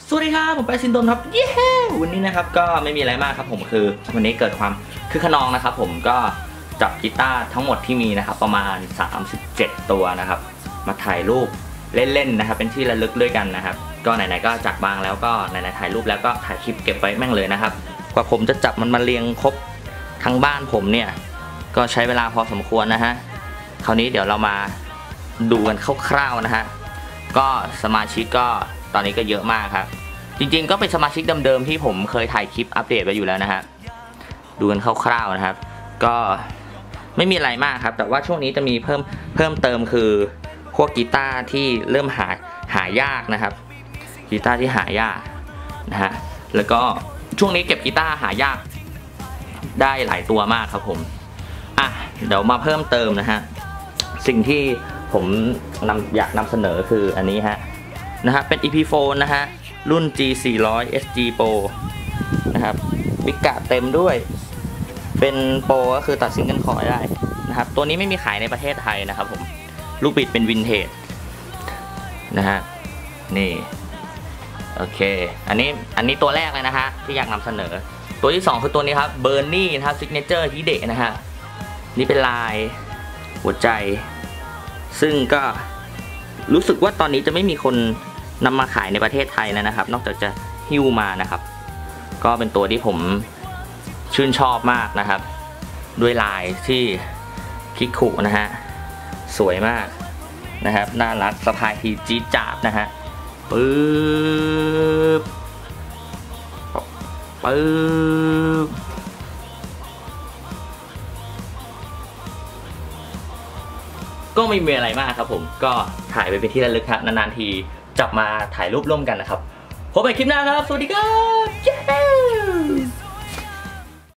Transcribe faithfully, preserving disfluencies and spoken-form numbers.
สวัสดีครับผมไปซินโดนครับเย้วันนี้นะครับก็ไม่มีอะไรมากครับผมคือวันนี้เกิดความคือขนองนะครับผมก็จับกีตาร์ทั้งหมดที่มีนะครับประมาณสามสิบเจ็ดตัวนะครับมาถ่ายรูปเล่นๆนะครับเป็นที่ระลึกด้วยกันนะครับก็ไหนๆก็จัดวางแล้วก็ไหนๆถ่ายรูปแล้วก็ถ่ายคลิปเก็บไว้แม่งเลยนะครับกว่าผมจะจับมันมาเรียงครบทั้งบ้านผมเนี่ยก็ใช้เวลาพอสมควรนะฮะคราวนี้เดี๋ยวเรามาดูกันคร่าวๆนะฮะก็สมาชิกก็ตอนนี้ก็เยอะมากครับจริงๆก็เป็นสมาชิกเดิมๆที่ผมเคยถ่ายคลิปอัปเดตไว้อยู่แล้วนะฮะดูกันคร่าวๆนะครับก็ไม่มีอะไรมากครับแต่ว่าช่วงนี้จะมีเพิ่มเพิ่มเติมคือพวกกีตาร์ที่เริ่มหาหายากนะครับกีตาร์ที่หายากนะฮะแล้วก็ช่วงนี้เก็บกีตาร์หายากได้หลายตัวมากครับผมอ่ะเดี๋ยวมาเพิ่มเติมนะฮะสิ่งที่ผมนำอยากนำเสนอคืออันนี้ฮะนะฮะเป็น อี พี โฟน นะฮะรุ่น จี สี่ร้อย เอส จี Pro นะครับปิกะเต็มด้วยเป็นโปรก็คือตัดซิงเกิลคอร์ได้นะครับตัวนี้ไม่มีขายในประเทศไทยนะครับผมลูกบิดเป็นวินเทจนะฮะนี่โอเคอันนี้อันนี้ตัวแรกเลยนะฮะที่อยากนำเสนอตัวที่สองคือตัวนี้ครับเบอร์นี่นะครับซิกเนเจอร์ฮิเดะนะฮะนี่เป็นลายหัวใจซึ่งก็รู้สึกว่าตอนนี้จะไม่มีคนนำมาขายในประเทศไทยแล้วนะครับนอกจากจะฮิ้วมานะครับก็เป็นตัวที่ผมชื่นชอบมากนะครับด้วยลายที่คิกคุนะฮะสวยมากนะครับน่ารักสะพายทีจี๊ดจ๊าดนะฮะปึ๊บปึ๊บก็ไม่มีอะไรมากครับผมก็ถ่ายไปเป็นที่ระลึกครับนานๆทีจับมาถ่ายรูปร่วมกันนะครับพบกันคลิปหน้าครับสวัสดีครับ